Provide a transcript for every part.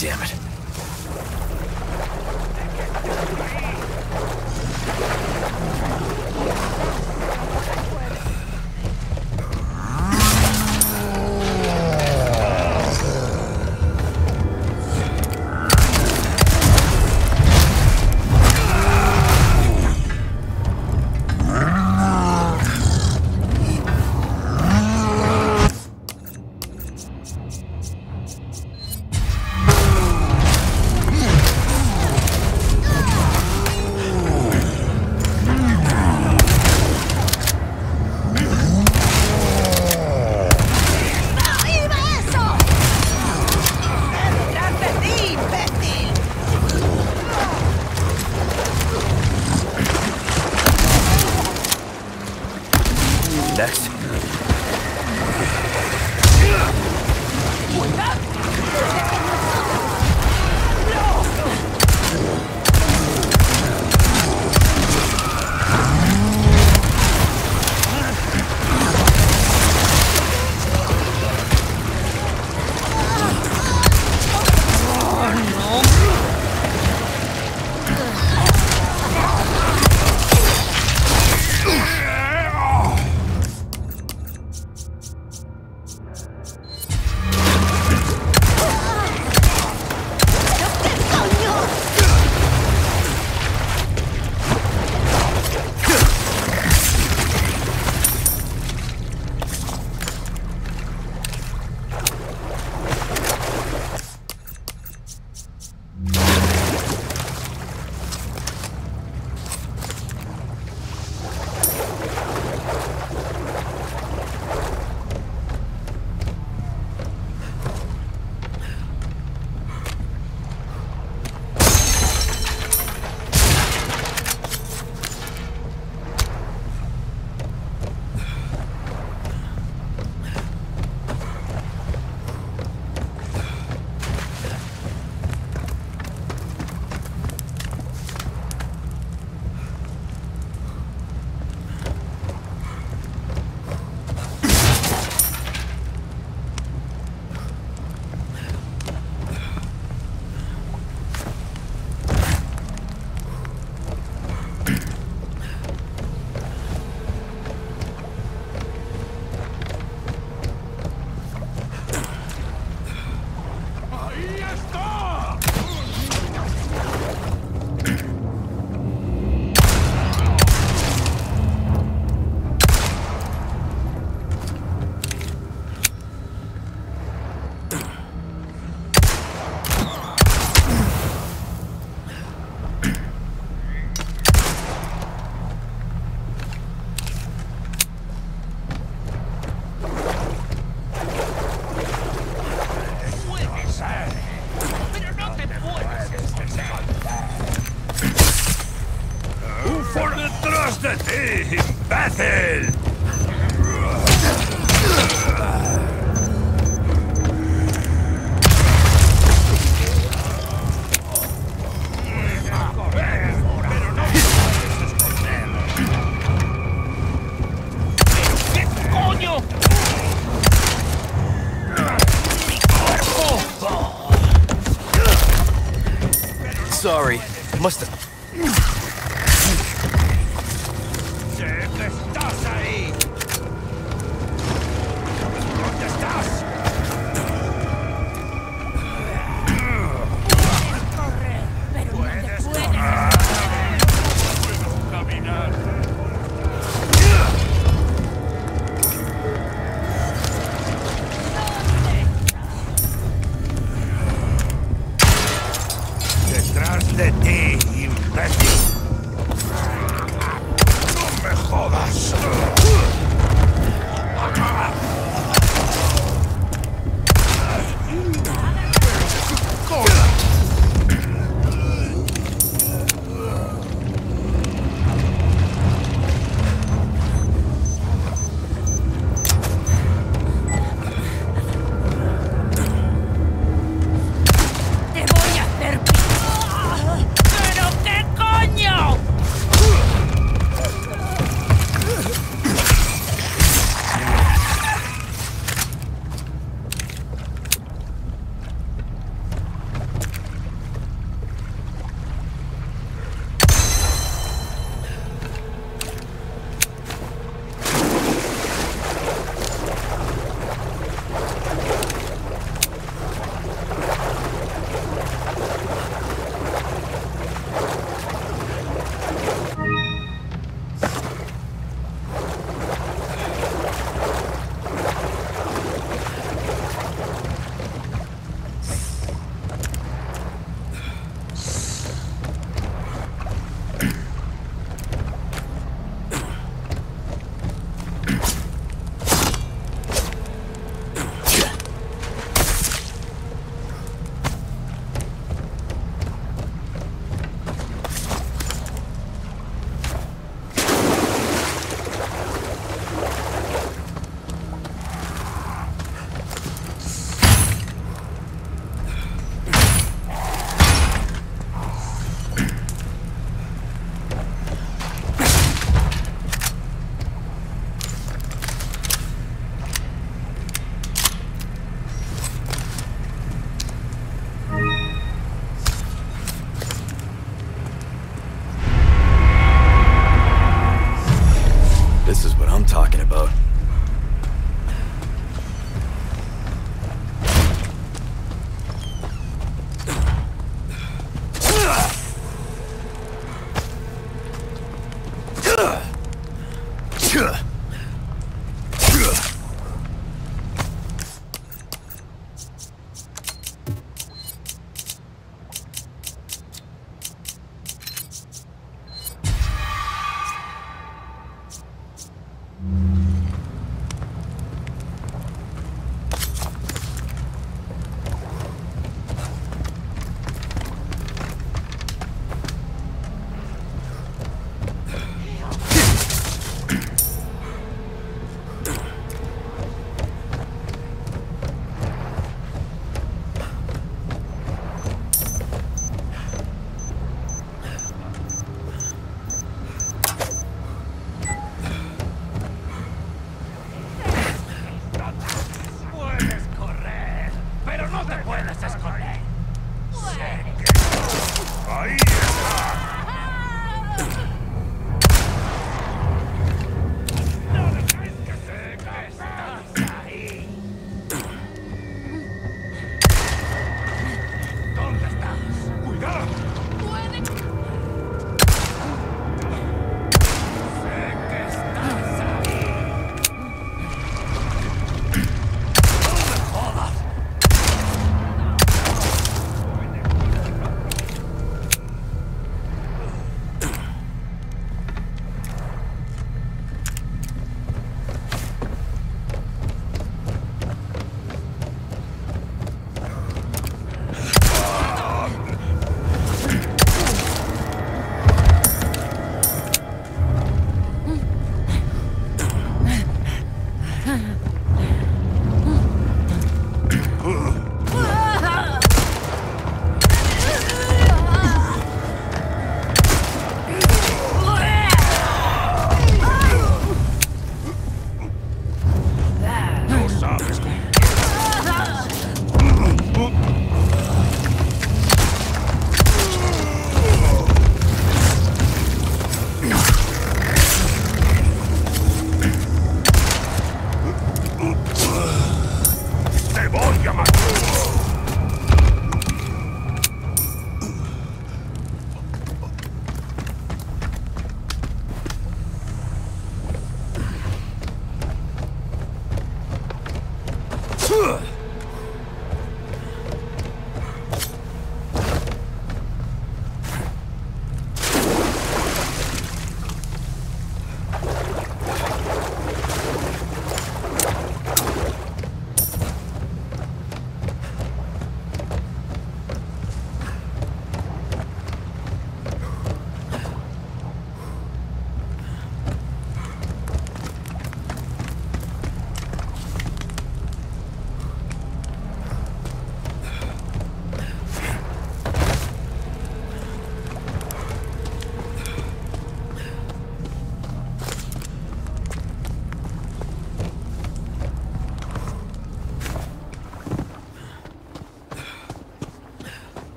Damn it. Next. ¡De ti, imbécil! ¿Qué coño? Sorry. Must have... ¡Estás ahí! ¿Dónde estás? Puedes correr, pero no te puedes. ¡Puedo caminar! ¡Detrás de ti, imbécil! ¡No me jodas! Te voy a hacer... ¿Pero qué coño? This is what I'm talking about.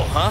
huh?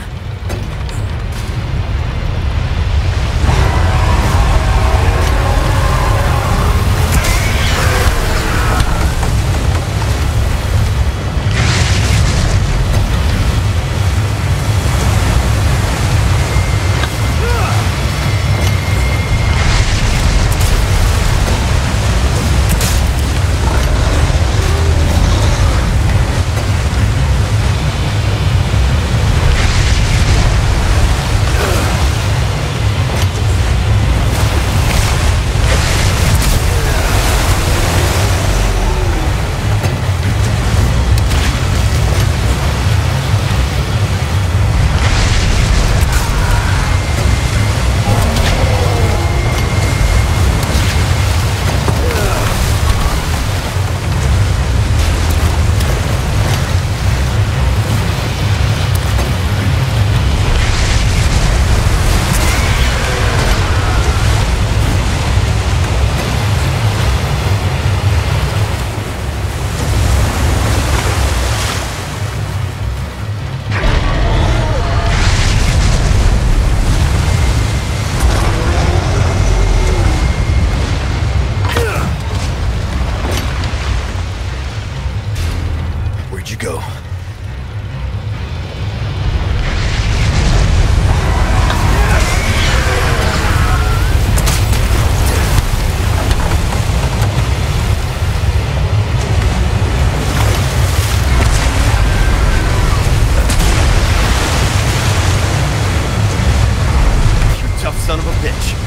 Son of a bitch.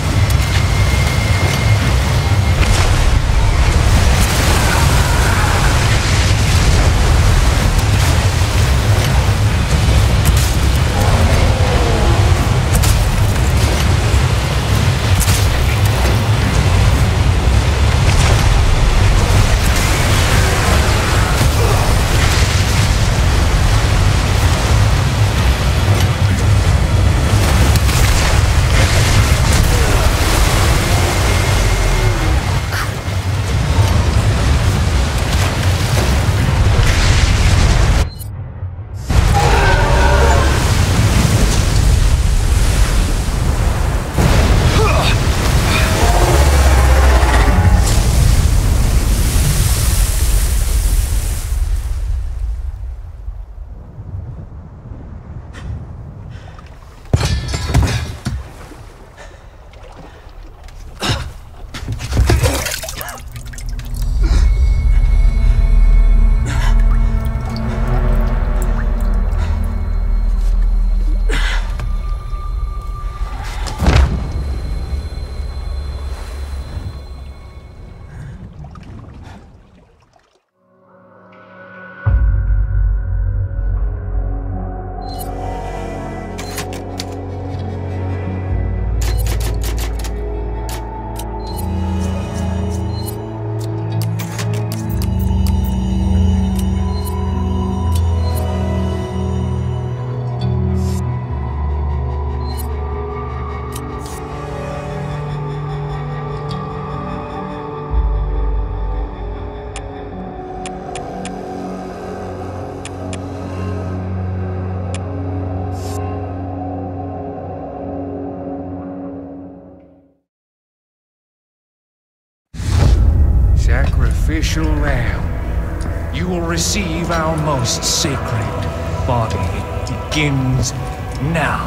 Sacrificial lamb, you will receive our most sacred body. It begins now.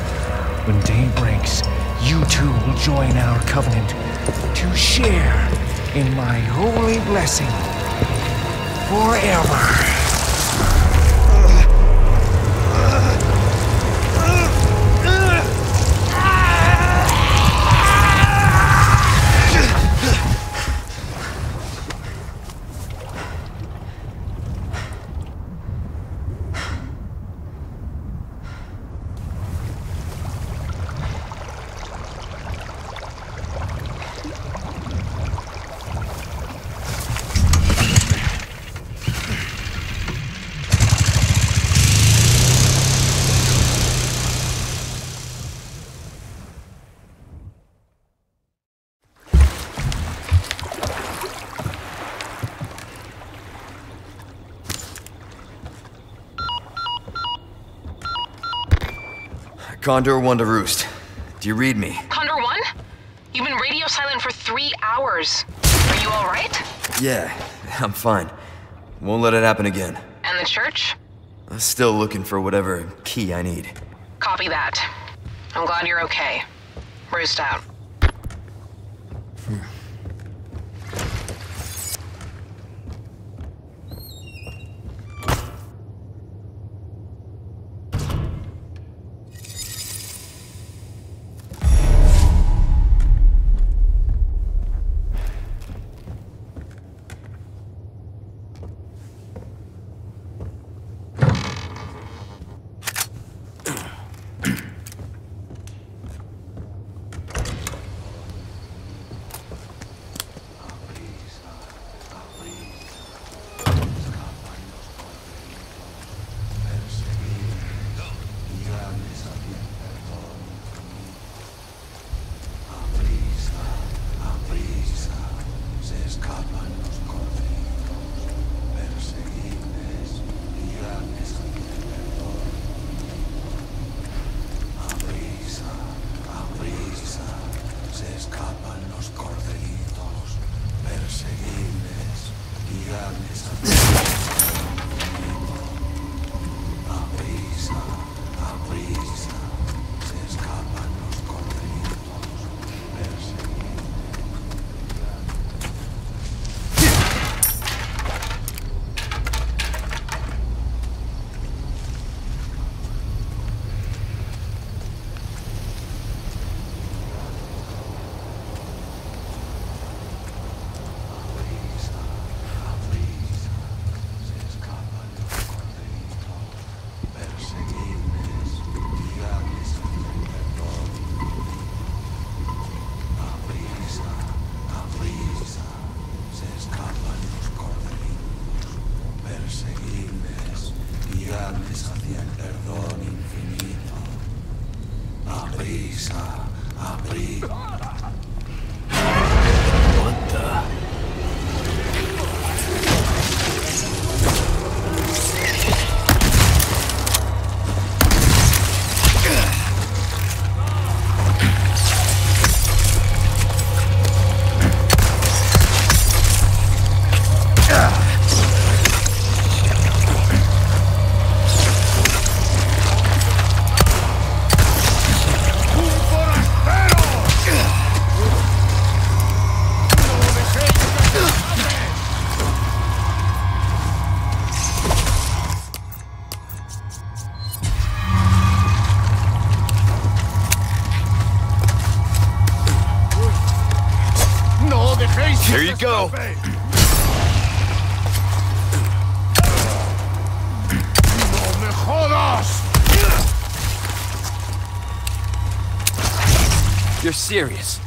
When day breaks, you too will join our covenant to share in my holy blessing forever. Condor 1 to Roost. Do you read me? Condor 1? You've been radio silent for 3 hours. Are you alright? Yeah, I'm fine. Won't let it happen again. And the church? I'm still looking for whatever key I need. Copy that. I'm glad you're okay. Roost out. Here you go. No me jodas! You're serious.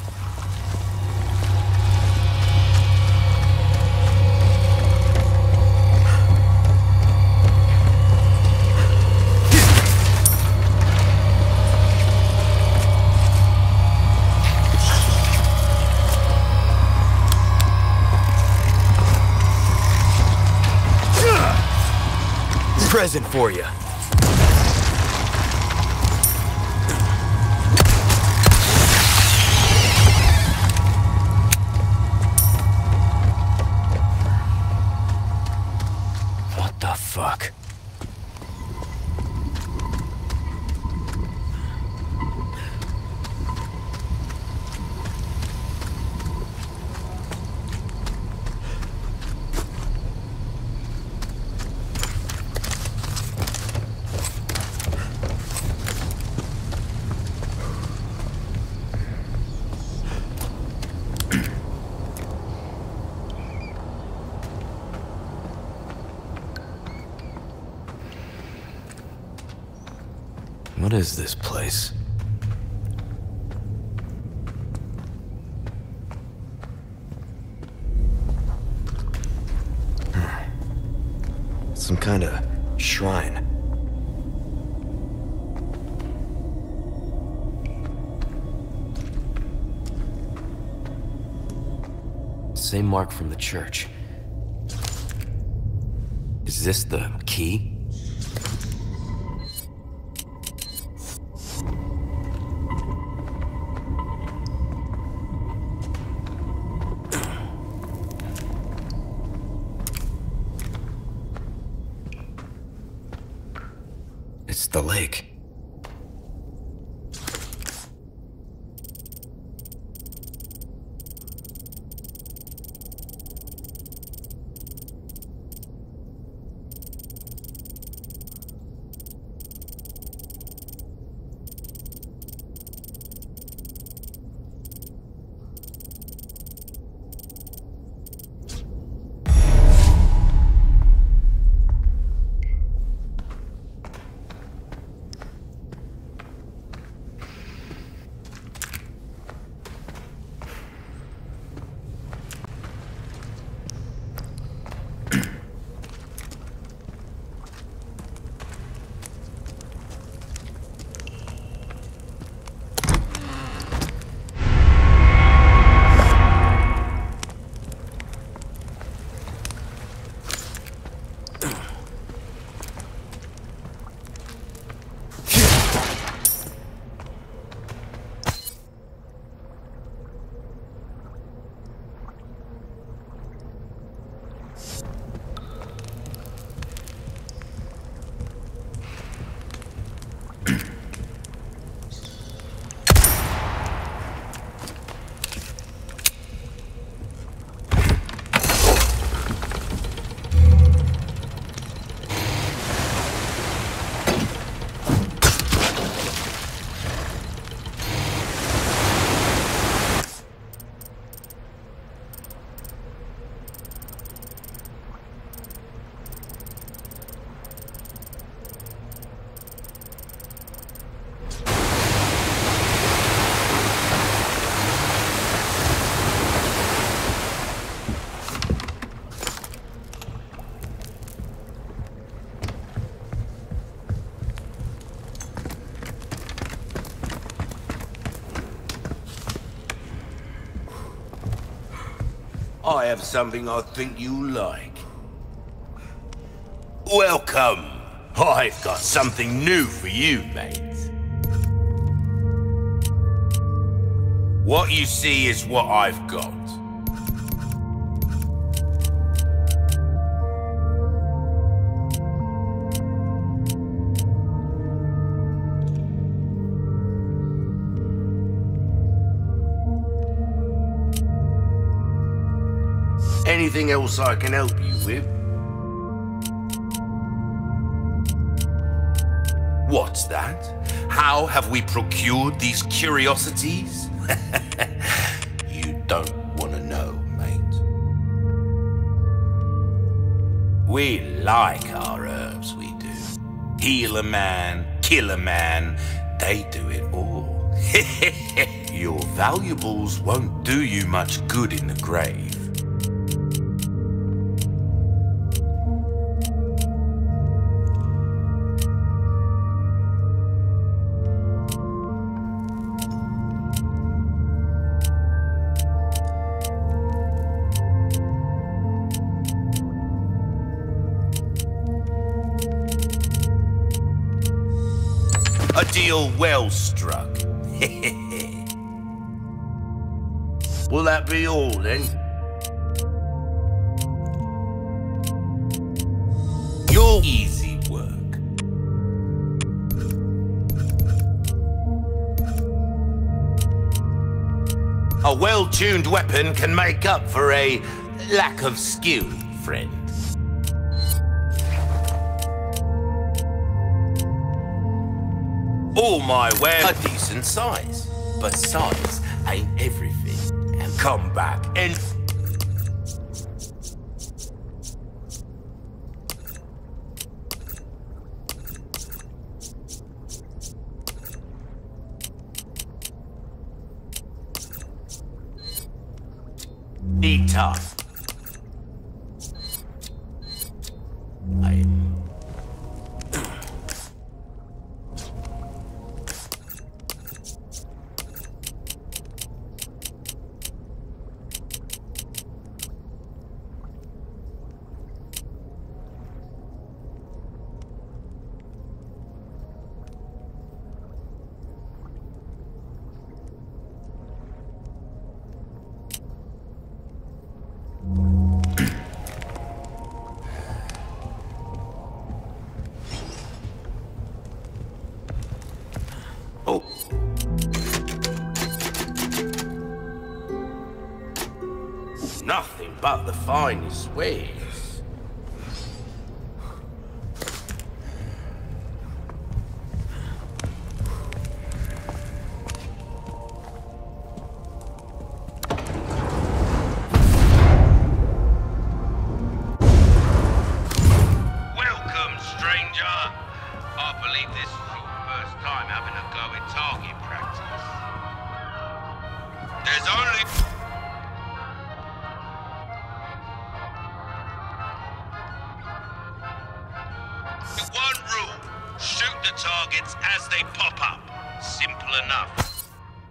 Present for you. What the fuck? What is this place? Some kind of shrine. Same mark from the church. Is this the key? The lake. I have something I think you'll like. Welcome! I've got something new for you, mate. What you see is what I've got. Anything else I can help you with? What's that? How have we procured these curiosities? You don't want to know, mate. We like our herbs, we do. Heal a man, kill a man, they do it all. Your valuables won't do you much good in the grave. A deal well struck. Will that be all then? Your easy work. A well-tuned weapon can make up for a lack of skill, friend. All my wares are decent size, but size ain't everything. And come back and... Be tough. nothing but the finest wares. Welcome, stranger. I believe this is your first time having a go at target practice. There's only... one rule. Shoot the targets as they pop up. Simple enough.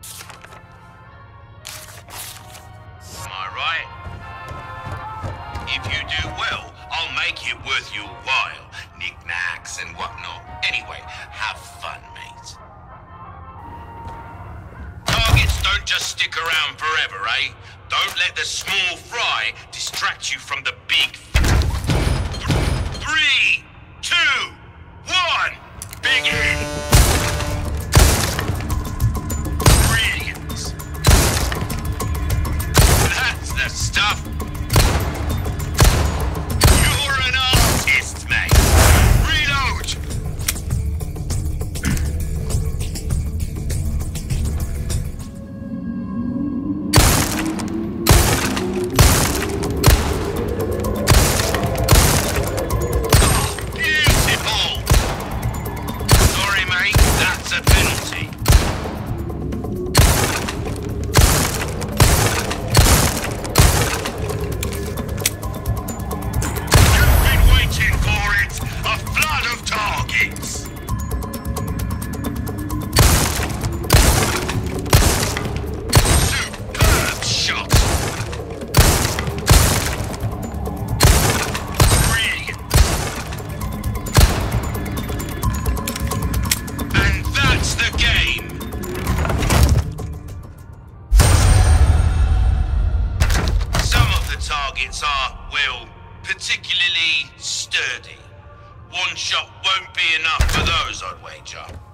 Am I right? If you do well, I'll make it worth your while. Knickknacks and whatnot. Anyway, have fun, mate. Targets don't just stick around forever, eh? Don't let the small fry distract you from the big... 3, 2, 1, begin! Brilliant. That's the stuff. You're an artist, mate. Reload! That's a penalty. You've been waiting for it. A flood of targets. Superb shot. Brilliant. That's the game! Some of the targets are, well, particularly sturdy. One shot won't be enough for those, I'd wager.